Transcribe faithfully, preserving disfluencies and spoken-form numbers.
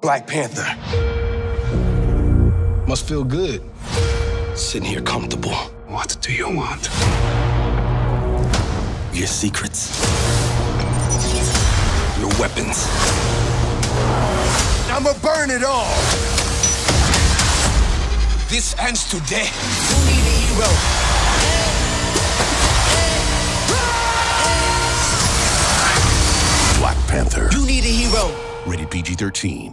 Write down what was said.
Black Panther. Must feel good. Sitting here comfortable. What do you want? Your secrets. Your weapons. I'ma burn it all. This ends today. Who need a hero? Black Panther. You need a hero. Rated P G thirteen.